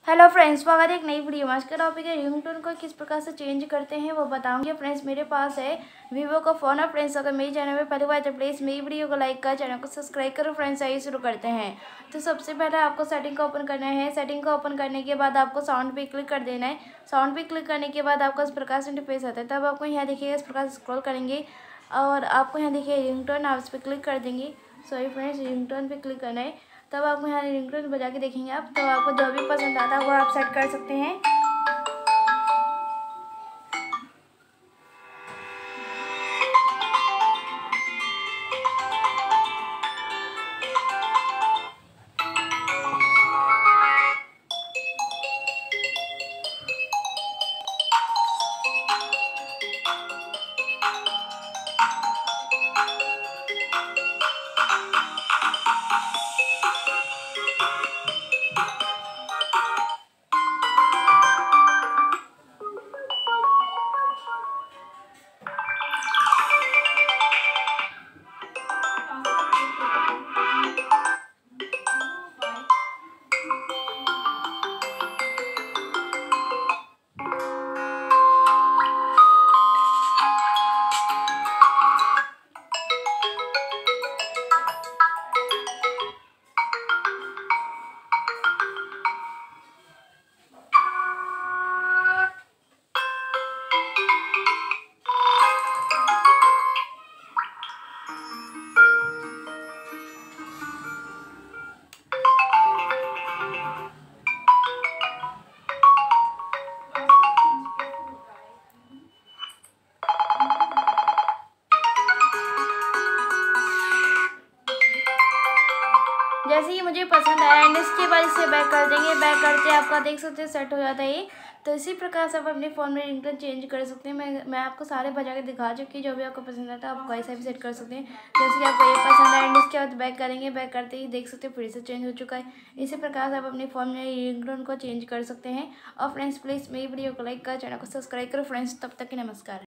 Hello friends, स्वागत है एक नई वीडियो में। आज का टॉपिक है रिंगटोन को किस प्रकार से चेंज करते हैं वो बताऊंगी। फ्रेंड्स, मेरे पास है वीवो का फ़ोन है। फ्रेंड्स, अगर मेरे चैनल में पहली बार तो प्लीज़ मेरी वीडियो को लाइक कर, चैनल को सब्सक्राइब करो। फ्रेंड्स, आइए शुरू करते हैं। तो सबसे पहले आपको सेटिंग को ओपन करना है। सेटिंग को ओपन करने के बाद आपको साउंड पे क्लिक कर देना है। साउंड पे क्लिक करने के बाद आपका इस प्रकार से इंटरफेस आता है। तब आपको यहाँ देखिएगा इस प्रकार से स्क्रॉल करेंगे और आपको यहाँ देखिए रिंगटोन, आप इस पर क्लिक कर देंगे। सॉरी फ्रेंड्स, रिंगटोन पे क्लिक करना है। तब आपको यहाँ रिंगटोन बजा के देखेंगे आप, तो आपको जो भी पसंद आता है वो आप सेट कर सकते हैं। जैसे ही मुझे पसंद आया एंड इसके बाद इसे बैक कर देंगे। बैक करते आपका देख सकते हैं सेट हो जाता है ये। तो इसी प्रकार से आप अपने फ़ोन में रिंगटोन चेंज कर सकते हैं। मैं आपको सारे बजा के दिखा चुकी हूँ। जो भी आपको पसंद आता है आप वैसा भी सेट कर सकते हैं। जैसे कि आपको ये पसंद आया एंड इसके बाद बैक करेंगे। बैक करते ही देख सकते हैं फिर से चेंज हो चुका है। इसी प्रकार से आप अपने फ़ोन में रिंगटोन को चेंज कर सकते हैं। और फ्रेंड्स, प्लीज़ मेरी वीडियो को लाइक कर, चैनल को सब्सक्राइब करो। फ्रेंड्स, तब तक के नमस्कार।